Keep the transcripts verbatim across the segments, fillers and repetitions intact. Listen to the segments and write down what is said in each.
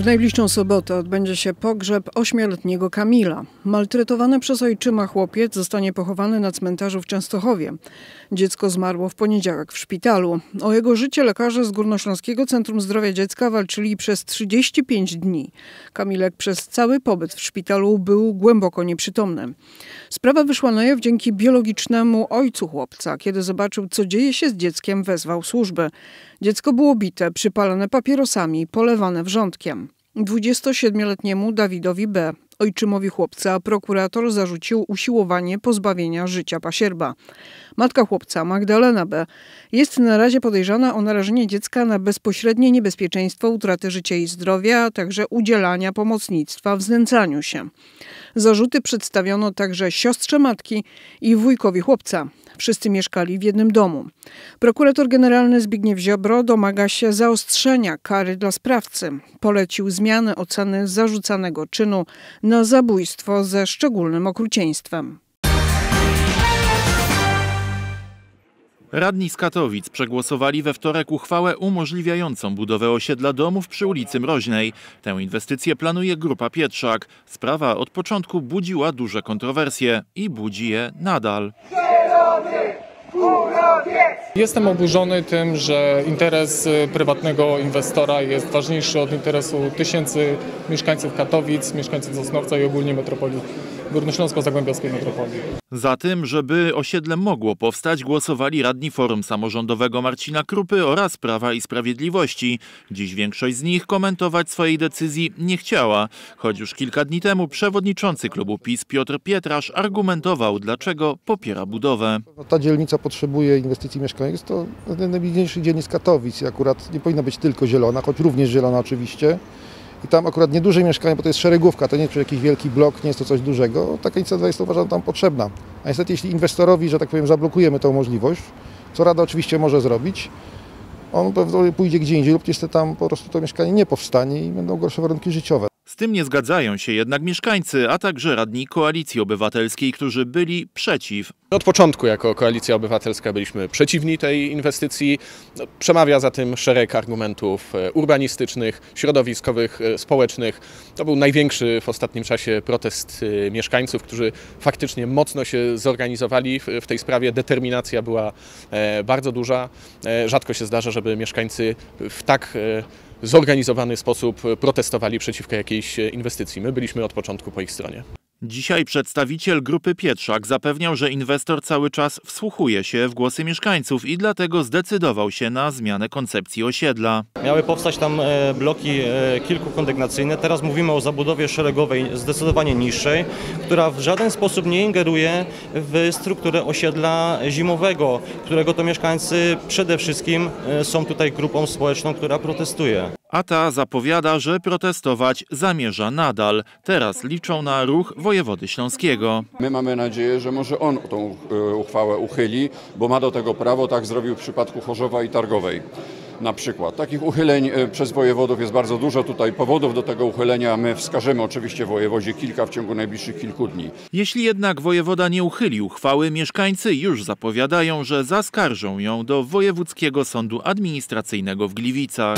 W najbliższą sobotę odbędzie się pogrzeb ośmioletniego Kamila. Maltretowany przez ojczyma chłopiec zostanie pochowany na cmentarzu w Częstochowie. Dziecko zmarło w poniedziałek w szpitalu. O jego życie lekarze z Górnośląskiego Centrum Zdrowia Dziecka walczyli przez trzydzieści pięć dni. Kamilek przez cały pobyt w szpitalu był głęboko nieprzytomny. Sprawa wyszła na jaw dzięki biologicznemu ojcu chłopca. Kiedy zobaczył, co dzieje się z dzieckiem, wezwał służby. Dziecko było bite, przypalone papierosami, polewane wrzątkiem. dwudziestosiedmioletniemu Dawidowi B., ojczymowi chłopca, prokurator zarzucił usiłowanie pozbawienia życia pasierba. Matka chłopca, Magdalena B., jest na razie podejrzana o narażenie dziecka na bezpośrednie niebezpieczeństwo utraty życia i zdrowia, a także udzielania pomocnictwa w znęcaniu się. Zarzuty przedstawiono także siostrze matki i wujkowi chłopca. Wszyscy mieszkali w jednym domu. Prokurator generalny Zbigniew Ziobro domaga się zaostrzenia kary dla sprawcy. Polecił zmianę oceny zarzucanego czynu na zabójstwo ze szczególnym okrucieństwem. Radni z Katowic przegłosowali we wtorek uchwałę umożliwiającą budowę osiedla domów przy ulicy Mroźnej. Tę inwestycję planuje Grupa Pietrzak. Sprawa od początku budziła duże kontrowersje i budzi je nadal. Jestem oburzony tym, że interes prywatnego inwestora jest ważniejszy od interesu tysięcy mieszkańców Katowic, mieszkańców Sosnowca i ogólnie metropolii górnośląsko-zagłębiowskiej metropolii. Za tym, żeby osiedle mogło powstać, głosowali radni Forum Samorządowego Marcina Krupy oraz Prawa i Sprawiedliwości. Dziś większość z nich komentować swojej decyzji nie chciała, choć już kilka dni temu przewodniczący klubu PiS Piotr Pietrasz argumentował, dlaczego popiera budowę. Ta dzielnica potrzebuje inwestycji mieszkaniowych. Jest to najbliższy dzielnic Katowic i akurat nie powinna być tylko zielona, choć również zielona oczywiście. I tam akurat nieduże mieszkanie, bo to jest szeregówka, to nie jest jakiś wielki blok, nie jest to coś dużego. Taka inicjatywa jest, uważam, tam potrzebna. A niestety, jeśli inwestorowi, że tak powiem, zablokujemy tę możliwość, co Rada oczywiście może zrobić, on pewnie pójdzie gdzie indziej lub niestety tam po prostu to mieszkanie nie powstanie i będą gorsze warunki życiowe. Z tym nie zgadzają się jednak mieszkańcy, a także radni Koalicji Obywatelskiej, którzy byli przeciw. Od początku jako Koalicja Obywatelska byliśmy przeciwni tej inwestycji. Przemawia za tym szereg argumentów urbanistycznych, środowiskowych, społecznych. To był największy w ostatnim czasie protest mieszkańców, którzy faktycznie mocno się zorganizowali w tej sprawie. Determinacja była bardzo duża. Rzadko się zdarza, żeby mieszkańcy w tak zorganizowany sposób protestowali przeciwko jakiejś inwestycji. My byliśmy od początku po ich stronie. Dzisiaj przedstawiciel Grupy Pietrzak zapewniał, że inwestor cały czas wsłuchuje się w głosy mieszkańców i dlatego zdecydował się na zmianę koncepcji osiedla. Miały powstać tam bloki kilkukondygnacyjne. Teraz mówimy o zabudowie szeregowej, zdecydowanie niższej, która w żaden sposób nie ingeruje w strukturę osiedla zimowego, którego to mieszkańcy przede wszystkim są tutaj grupą społeczną, która protestuje. A ta zapowiada, że protestować zamierza nadal. Teraz liczą na ruch wojewody śląskiego. My mamy nadzieję, że może on tą uchwałę uchyli, bo ma do tego prawo, tak zrobił w przypadku Chorzowa i Targowej. Na przykład. Takich uchyleń przez wojewodów jest bardzo dużo. Tutaj powodów do tego uchylenia my wskażemy oczywiście wojewodzie kilka w ciągu najbliższych kilku dni. Jeśli jednak wojewoda nie uchyli uchwały, mieszkańcy już zapowiadają, że zaskarżą ją do Wojewódzkiego Sądu Administracyjnego w Gliwicach.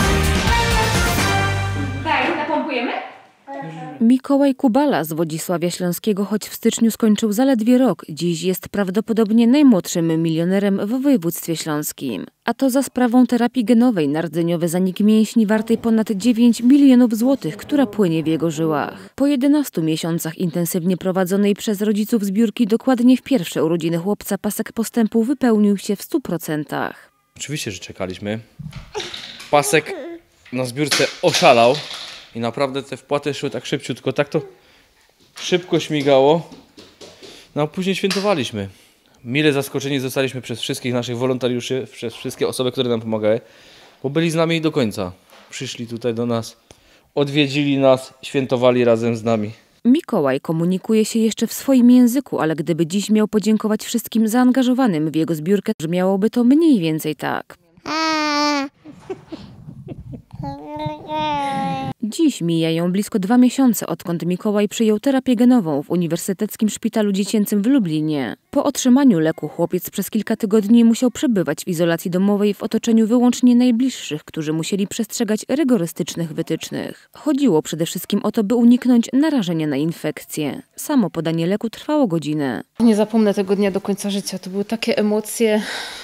Tak, napompujemy? Mikołaj Kubala z Wodzisławia Śląskiego, choć w styczniu skończył zaledwie rok, dziś jest prawdopodobnie najmłodszym milionerem w województwie śląskim. A to za sprawą terapii genowej na rdzeniowy zanik mięśni wartej ponad dziewięć milionów złotych, która płynie w jego żyłach. Po jedenastu miesiącach intensywnie prowadzonej przez rodziców zbiórki dokładnie w pierwsze urodziny chłopca pasek postępu wypełnił się w stu procentach. Oczywiście, że czekaliśmy. Pasek na zbiórce oszalał. I naprawdę te wpłaty szły tak szybciutko, tak to szybko śmigało. No a później świętowaliśmy. Mile zaskoczeni zostaliśmy przez wszystkich naszych wolontariuszy, przez wszystkie osoby, które nam pomagały, bo byli z nami do końca. Przyszli tutaj do nas, odwiedzili nas, świętowali razem z nami. Mikołaj komunikuje się jeszcze w swoim języku, ale gdyby dziś miał podziękować wszystkim zaangażowanym w jego zbiórkę, brzmiałoby to mniej więcej tak. Dziś mijają blisko dwa miesiące, odkąd Mikołaj przyjął terapię genową w Uniwersyteckim Szpitalu Dziecięcym w Lublinie. Po otrzymaniu leku chłopiec przez kilka tygodni musiał przebywać w izolacji domowej w otoczeniu wyłącznie najbliższych, którzy musieli przestrzegać rygorystycznych wytycznych. Chodziło przede wszystkim o to, by uniknąć narażenia na infekcję. Samo podanie leku trwało godzinę. Nie zapomnę tego dnia do końca życia. To były takie emocje,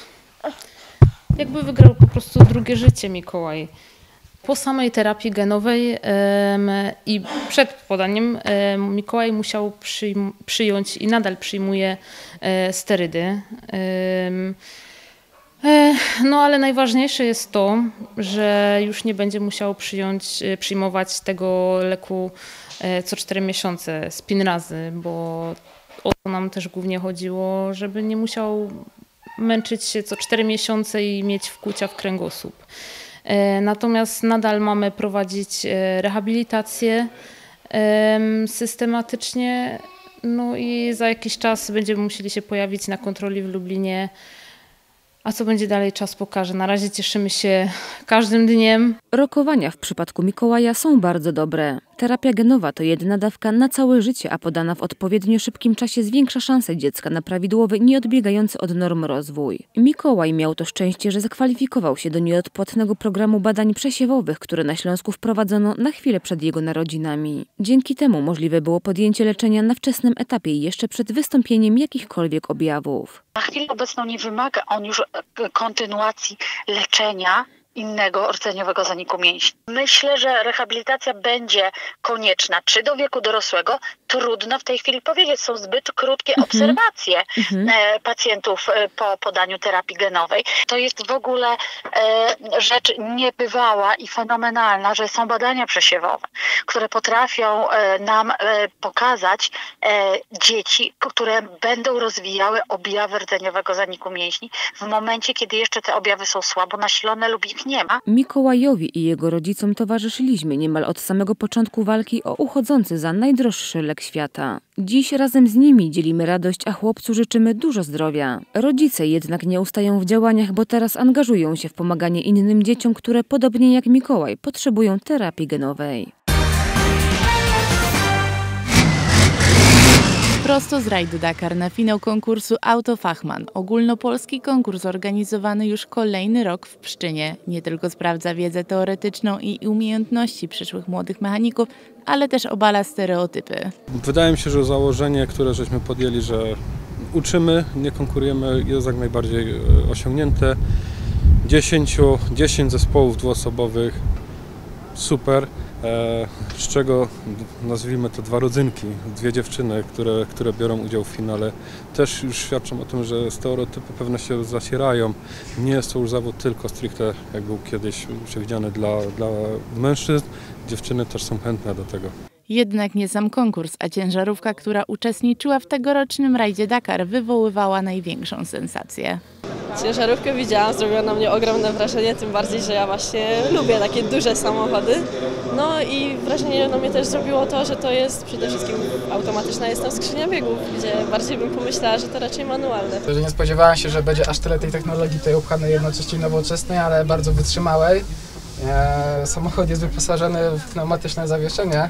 jakby wygrał po prostu drugie życie Mikołaj. Po samej terapii genowej um, i przed podaniem um, Mikołaj musiał przyjm- przyjąć i nadal przyjmuje um, sterydy. Um, No ale najważniejsze jest to, że już nie będzie musiał przyjąć, przyjmować tego leku co cztery miesiące, Spinrazy, bo o to nam też głównie chodziło, żeby nie musiał męczyć się co cztery miesiące i mieć wkłucia w kręgosłup. Natomiast nadal mamy prowadzić rehabilitację systematycznie, no i za jakiś czas będziemy musieli się pojawić na kontroli w Lublinie. A co będzie dalej, czas pokaże. Na razie cieszymy się każdym dniem. Rokowania w przypadku Mikołaja są bardzo dobre. Terapia genowa to jedna dawka na całe życie, a podana w odpowiednio szybkim czasie zwiększa szanse dziecka na prawidłowy, nieodbiegający od norm rozwój. Mikołaj miał to szczęście, że zakwalifikował się do nieodpłatnego programu badań przesiewowych, które na Śląsku wprowadzono na chwilę przed jego narodzinami. Dzięki temu możliwe było podjęcie leczenia na wczesnym etapie i jeszcze przed wystąpieniem jakichkolwiek objawów. Na chwilę obecną nie wymaga on już kontynuacji leczenia innego rdzeniowego zaniku mięśni. Myślę, że rehabilitacja będzie konieczna, czy do wieku dorosłego. Trudno w tej chwili powiedzieć, są zbyt krótkie mhm. obserwacje mhm. pacjentów po podaniu terapii genowej. To jest w ogóle e, rzecz niebywała i fenomenalna, że są badania przesiewowe, które potrafią e, nam e, pokazać e, dzieci, które będą rozwijały objawy rdzeniowego zaniku mięśni w momencie, kiedy jeszcze te objawy są słabo nasilone lub ich nie ma. Mikołajowi i jego rodzicom towarzyszyliśmy niemal od samego początku walki o uchodzący za najdroższy lek świata. Dziś razem z nimi dzielimy radość, a chłopcu życzymy dużo zdrowia. Rodzice jednak nie ustają w działaniach, bo teraz angażują się w pomaganie innym dzieciom, które podobnie jak Mikołaj potrzebują terapii genowej. Prosto z rajdu Dakar na finał konkursu Autofachman. Ogólnopolski konkurs organizowany już kolejny rok w Pszczynie. Nie tylko sprawdza wiedzę teoretyczną i umiejętności przyszłych młodych mechaników, ale też obala stereotypy. Wydaje mi się, że założenie, które żeśmy podjęli, że uczymy, nie konkurujemy, jest jak najbardziej osiągnięte. dziesięć zespołów dwuosobowych, super. Z czego nazwijmy to dwa rodzynki, dwie dziewczyny, które, które biorą udział w finale, też już świadczą o tym, że stereotypy pewne się zacierają. Nie jest to już zawód tylko stricte, jak był kiedyś przewidziany dla, dla mężczyzn. Dziewczyny też są chętne do tego. Jednak nie sam konkurs, a ciężarówka, która uczestniczyła w tegorocznym rajdzie Dakar, wywoływała największą sensację. Ciężarówkę widziałam, zrobiła na mnie ogromne wrażenie, tym bardziej, że ja właśnie lubię takie duże samochody. No i wrażenie na mnie też zrobiło to, że to jest przede wszystkim automatyczna jest tam skrzynia biegów, gdzie bardziej bym pomyślała, że to raczej manualne. Nie spodziewałam się, że będzie aż tyle tej technologii tutaj upchanej, jednocześnie nowoczesnej, ale bardzo wytrzymałej. Samochód jest wyposażony w pneumatyczne zawieszenie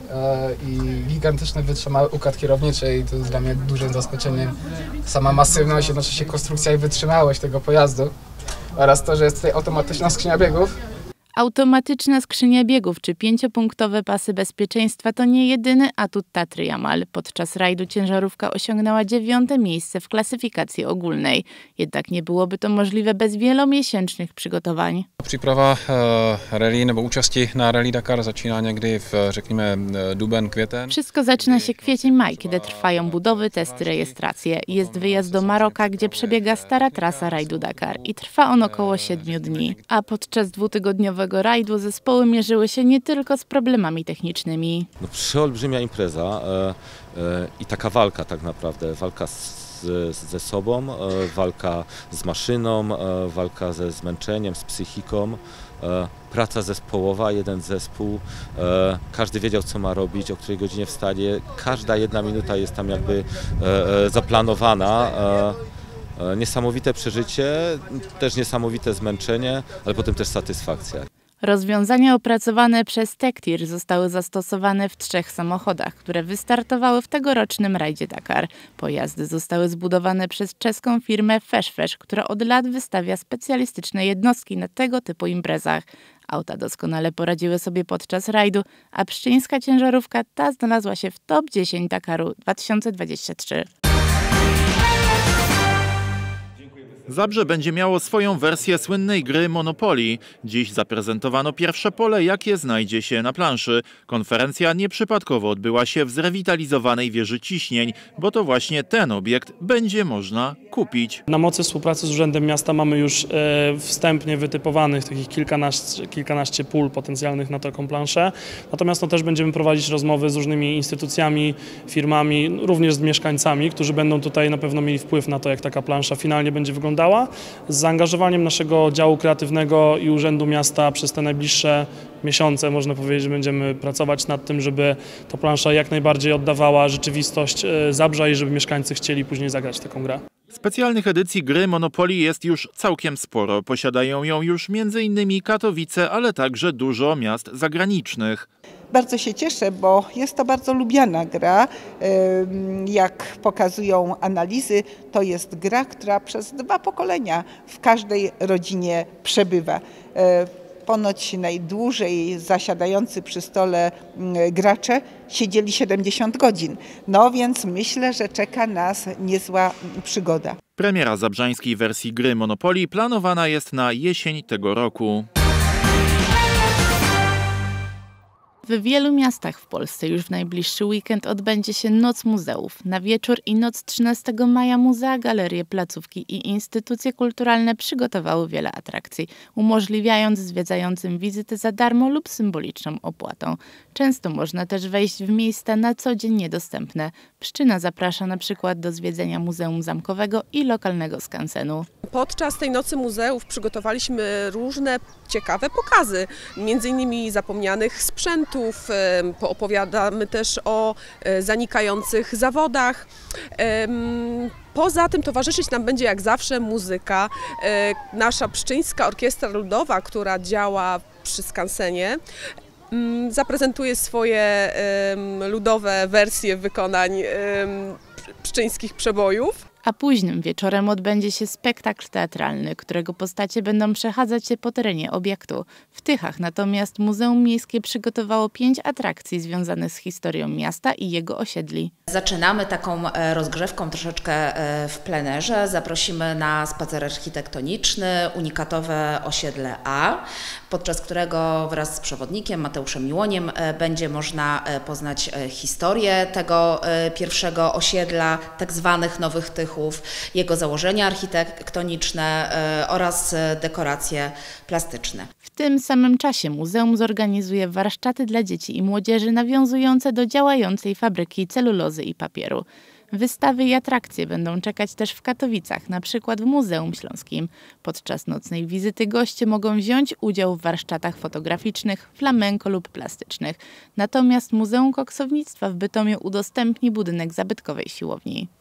i gigantyczny wytrzymały układ kierowniczy i to jest dla mnie dużym zaskoczeniem. Sama masywność, jednocześnie konstrukcja i wytrzymałość tego pojazdu oraz to, że jest tutaj automatyczna skrzynia biegów. Automatyczna skrzynia biegów czy pięciopunktowe pasy bezpieczeństwa to nie jedyny atut Tatry Jamal. Podczas rajdu ciężarówka osiągnęła dziewiąte miejsce w klasyfikacji ogólnej. Jednak nie byłoby to możliwe bez wielomiesięcznych przygotowań. Příprava rally nebo účasti na rally Dakar zaczyna někdy w, řekněme, duben, květen. Wszystko zaczyna się kwiecień-maj, kiedy trwają budowy, testy, rejestracje. Jest wyjazd do Maroka, gdzie przebiega stara trasa rajdu Dakar i trwa on około siedmiu dni. A podczas dwutygodniowego rajdu zespoły mierzyły się nie tylko z problemami technicznymi. No, przeolbrzymia impreza e, e, i taka walka tak naprawdę, walka z, ze sobą, e, walka z maszyną, e, walka ze zmęczeniem, z psychiką, e, praca zespołowa, jeden zespół, e, każdy wiedział co ma robić, o której godzinie wstanie, każda jedna minuta jest tam jakby e, e, zaplanowana. E, Niesamowite przeżycie, też niesamowite zmęczenie, ale potem też satysfakcja. Rozwiązania opracowane przez Tektir zostały zastosowane w trzech samochodach, które wystartowały w tegorocznym rajdzie Dakar. Pojazdy zostały zbudowane przez czeską firmę Feszfesz, która od lat wystawia specjalistyczne jednostki na tego typu imprezach. Auta doskonale poradziły sobie podczas rajdu, a pszczyńska ciężarówka ta znalazła się w top dziesięć Dakaru dwa tysiące dwudziestego trzeciego. Zabrze będzie miało swoją wersję słynnej gry Monopoly. Dziś zaprezentowano pierwsze pole, jakie znajdzie się na planszy. Konferencja nieprzypadkowo odbyła się w zrewitalizowanej wieży ciśnień, bo to właśnie ten obiekt będzie można kupić. Na mocy współpracy z Urzędem Miasta mamy już e, wstępnie wytypowanych takich kilkanaście, kilkanaście pól potencjalnych na taką planszę. Natomiast no, też będziemy prowadzić rozmowy z różnymi instytucjami, firmami, również z mieszkańcami, którzy będą tutaj na pewno mieli wpływ na to, jak taka plansza finalnie będzie wyglądała. Z zaangażowaniem naszego działu kreatywnego i Urzędu Miasta przez te najbliższe miesiące, można powiedzieć, że będziemy pracować nad tym, żeby ta plansza jak najbardziej oddawała rzeczywistość Zabrza i żeby mieszkańcy chcieli później zagrać taką grę. Specjalnych edycji gry Monopoly jest już całkiem sporo. Posiadają ją już między innymi Katowice, ale także dużo miast zagranicznych. Bardzo się cieszę, bo jest to bardzo lubiana gra. Jak pokazują analizy, to jest gra, która przez dwa pokolenia w każdej rodzinie przebywa. Ponoć najdłużej zasiadający przy stole gracze siedzieli siedemdziesiąt godzin. No więc myślę, że czeka nas niezła przygoda. Premiera zabrzańskiej wersji gry Monopoly planowana jest na jesień tego roku. W wielu miastach w Polsce już w najbliższy weekend odbędzie się Noc Muzeów. Na wieczór i noc trzynastego maja muzea, galerie, placówki i instytucje kulturalne przygotowały wiele atrakcji, umożliwiając zwiedzającym wizytę za darmo lub symboliczną opłatą. Często można też wejść w miejsca na co dzień niedostępne. Pszczyna zaprasza na przykład do zwiedzenia Muzeum Zamkowego i lokalnego skansenu. Podczas tej Nocy Muzeów przygotowaliśmy różne ciekawe pokazy, między innymi zapomnianych sprzętów, poopowiadamy też o zanikających zawodach. Poza tym towarzyszyć nam będzie jak zawsze muzyka. Nasza Pszczyńska Orkiestra Ludowa, która działa przy skansenie, zaprezentuje swoje ludowe wersje wykonań pszczyńskich przebojów. A późnym wieczorem odbędzie się spektakl teatralny, którego postacie będą przechadzać się po terenie obiektu. W Tychach natomiast Muzeum Miejskie przygotowało pięć atrakcji związanych z historią miasta i jego osiedli. Zaczynamy taką rozgrzewką troszeczkę w plenerze. Zaprosimy na spacer architektoniczny, unikatowe osiedle A, podczas którego wraz z przewodnikiem Mateuszem Miłoniem będzie można poznać historię tego pierwszego osiedla, tak zwanych Nowych Tychów, jego założenia architektoniczne oraz dekoracje plastyczne. W tym samym czasie muzeum zorganizuje warsztaty dla dzieci i młodzieży nawiązujące do działającej fabryki celulozy i papieru. Wystawy i atrakcje będą czekać też w Katowicach, na przykład w Muzeum Śląskim. Podczas nocnej wizyty goście mogą wziąć udział w warsztatach fotograficznych, flamenko lub plastycznych. Natomiast Muzeum Koksownictwa w Bytomiu udostępni budynek zabytkowej siłowni.